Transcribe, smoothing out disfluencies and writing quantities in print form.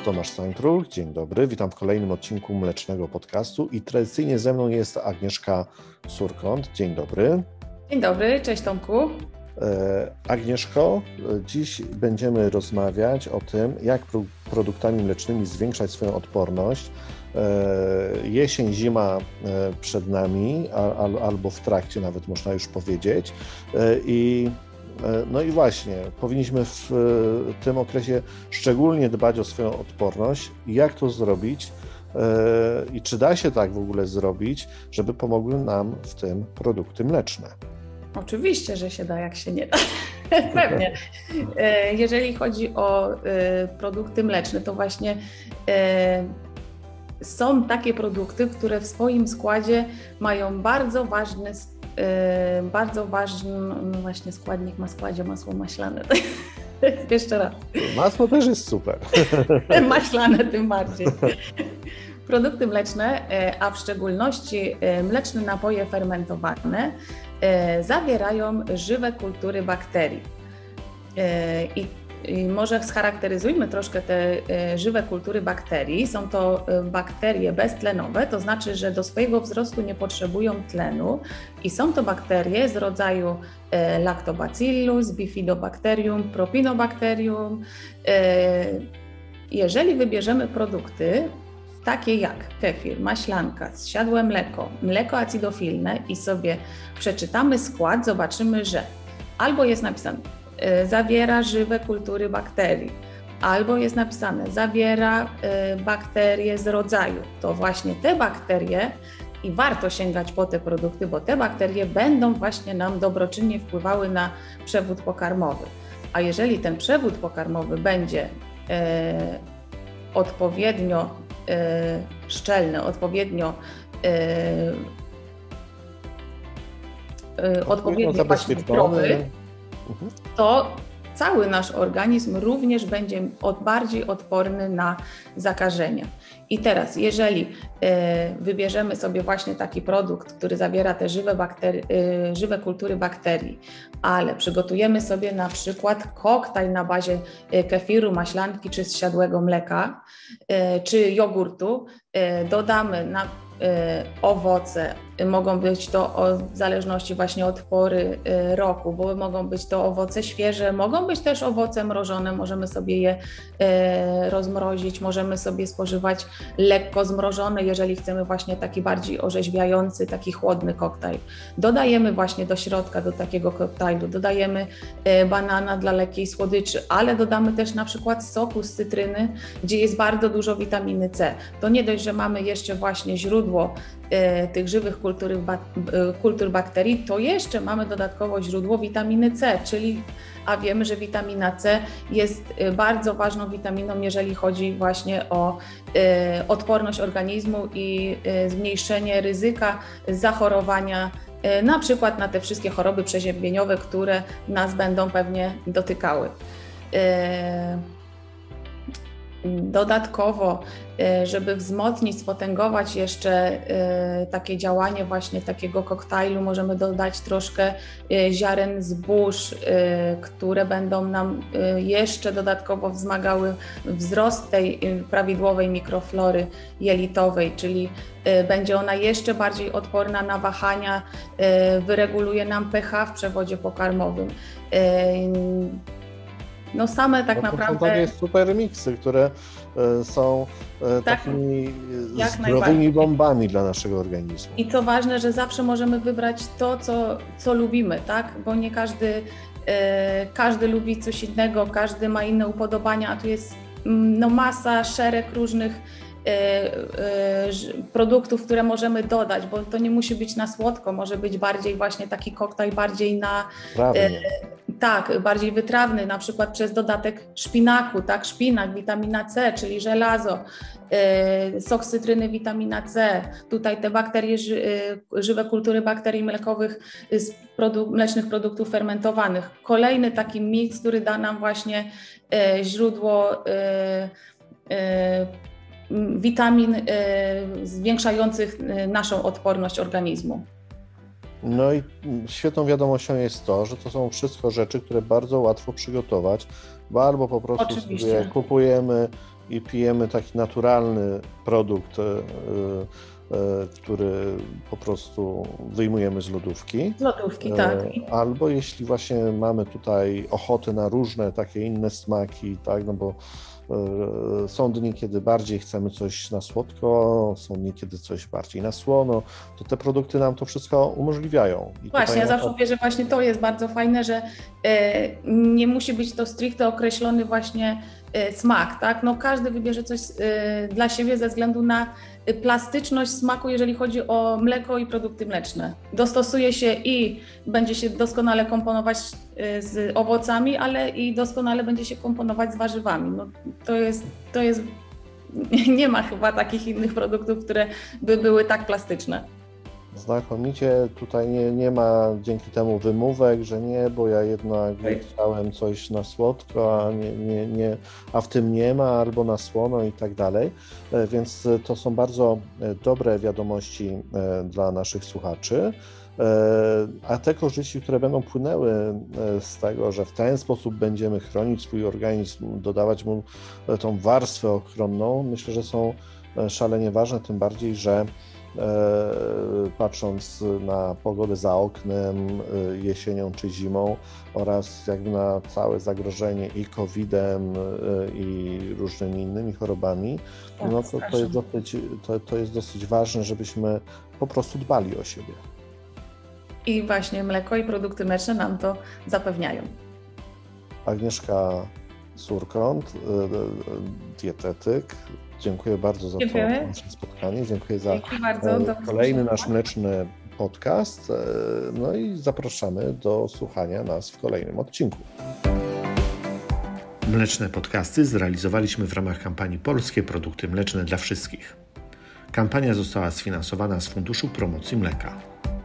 Tomasz Stańkruk, dzień dobry, witam w kolejnym odcinku Mlecznego Podcastu i tradycyjnie ze mną jest Agnieszka Surkąt. Dzień dobry. Dzień dobry, cześć Tomku. Agnieszko, dziś będziemy rozmawiać o tym, jak produktami mlecznymi zwiększać swoją odporność. Jesień, zima przed nami, albo w trakcie nawet można już powiedzieć. No i właśnie, powinniśmy w tym okresie szczególnie dbać o swoją odporność. Jak to zrobić i czy da się tak w ogóle zrobić, żeby pomogły nam w tym produkty mleczne? Oczywiście, że się da, jak się nie da. Pewnie. Jeżeli chodzi o produkty mleczne, to właśnie są takie produkty, które w swoim składzie mają bardzo ważny właśnie składnik ma w składzie masło maślane. Jeszcze raz. Masło też jest super. Maślane tym bardziej. Produkty mleczne, a w szczególności mleczne napoje fermentowane, zawierają żywe kultury bakterii. I może scharakteryzujmy troszkę te żywe kultury bakterii. Są to bakterie beztlenowe, to znaczy, że do swojego wzrostu nie potrzebują tlenu i są to bakterie z rodzaju Lactobacillus, Bifidobacterium, Propinobacterium. Jeżeli wybierzemy produkty takie jak kefir, maślanka, zsiadłe mleko, mleko acidofilne i sobie przeczytamy skład, zobaczymy, że albo jest napisane zawiera żywe kultury bakterii, albo jest napisane zawiera bakterie z rodzaju. To właśnie te bakterie i warto sięgać po te produkty, bo te bakterie będą właśnie nam dobroczynnie wpływały na przewód pokarmowy. A jeżeli ten przewód pokarmowy będzie odpowiednio szczelny, odpowiednio właśnie zdrowy, to cały nasz organizm również będzie bardziej odporny na zakażenia. I teraz, jeżeli wybierzemy sobie właśnie taki produkt, który zawiera te żywe kultury bakterii, ale przygotujemy sobie na przykład koktajl na bazie kefiru, maślanki czy zsiadłego mleka, czy jogurtu, dodamy owoce, mogą być to w zależności właśnie od pory roku, bo mogą być to owoce świeże, mogą być też owoce mrożone, możemy sobie je rozmrozić, możemy sobie spożywać lekko zmrożone, jeżeli chcemy właśnie taki bardziej orzeźwiający, taki chłodny koktajl. Dodajemy właśnie do środka do takiego koktajlu, dodajemy banana dla lekkiej słodyczy, ale dodamy też na przykład soku z cytryny, gdzie jest bardzo dużo witaminy C. To nie dość, że mamy jeszcze właśnie źródło tych żywych kultur bakterii, to jeszcze mamy dodatkowo źródło witaminy C, a wiemy, że witamina C jest bardzo ważną witaminą, jeżeli chodzi właśnie o odporność organizmu i zmniejszenie ryzyka zachorowania na przykład na te wszystkie choroby przeziębieniowe, które nas będą pewnie dotykały. Dodatkowo, żeby wzmocnić, spotęgować jeszcze takie działanie właśnie takiego koktajlu, możemy dodać troszkę ziaren zbóż, które będą nam jeszcze dodatkowo wzmagały wzrost tej prawidłowej mikroflory jelitowej, czyli będzie ona jeszcze bardziej odporna na wahania, wyreguluje nam pH w przewodzie pokarmowym. No same tak naprawdę... To są takie super miksy, które są takimi zdrowymi bombami dla naszego organizmu. I co ważne, że zawsze możemy wybrać to, co lubimy, tak? Bo nie każdy lubi coś innego, każdy ma inne upodobania, a tu jest masa, szereg różnych produktów, które możemy dodać, bo to nie musi być na słodko, może być bardziej właśnie taki koktajl bardziej bardziej wytrawny, na przykład przez dodatek szpinaku, tak, szpinak, witamina C, czyli żelazo, sok z cytryny, witamina C, tutaj te bakterie, żywe kultury bakterii mlekowych z mlecznych produktów fermentowanych. Kolejny taki miks, który da nam właśnie źródło witamin zwiększających naszą odporność organizmu. No i świetną wiadomością jest to, że to są wszystko rzeczy, które bardzo łatwo przygotować, bo albo po prostu sobie kupujemy i pijemy taki naturalny produkt, który po prostu wyjmujemy z lodówki. Z lodówki, tak. Albo jeśli właśnie mamy tutaj ochotę na różne takie inne smaki, tak, no bo są dni, kiedy bardziej chcemy coś na słodko, są dni, kiedy coś bardziej na słono, to te produkty nam to wszystko umożliwiają. I właśnie, ja zawsze mówię, że właśnie to jest bardzo fajne, że nie musi być to stricte określony właśnie smak, tak? No każdy wybierze coś dla siebie ze względu na plastyczność smaku, jeżeli chodzi o mleko i produkty mleczne. Dostosuje się i będzie się doskonale komponować z owocami, ale i doskonale będzie się komponować z warzywami. No, to jest nie ma chyba takich innych produktów, które by były tak plastyczne. Znakomicie, tutaj nie ma dzięki temu wymówek, że nie, bo ja jednak chciałem coś na słodko, a w tym nie ma, albo na słono i tak dalej. Więc to są bardzo dobre wiadomości dla naszych słuchaczy. A te korzyści, które będą płynęły z tego, że w ten sposób będziemy chronić swój organizm, dodawać mu tą warstwę ochronną, myślę, że są szalenie ważne, tym bardziej, że patrząc na pogodę za oknem, jesienią czy zimą oraz jakby na całe zagrożenie i COVID-em, i różnymi innymi chorobami, tak, no to jest dosyć ważne, żebyśmy po prostu dbali o siebie. I właśnie mleko i produkty mleczne nam to zapewniają. Agnieszka Surkąt, dietetyk. Dziękuję bardzo za to nasze spotkanie. Dziękuję za kolejny nasz mleczny podcast. No i zapraszamy do słuchania nas w kolejnym odcinku. Mleczne podcasty zrealizowaliśmy w ramach kampanii Polskie Produkty Mleczne dla Wszystkich. Kampania została sfinansowana z Funduszu Promocji Mleka.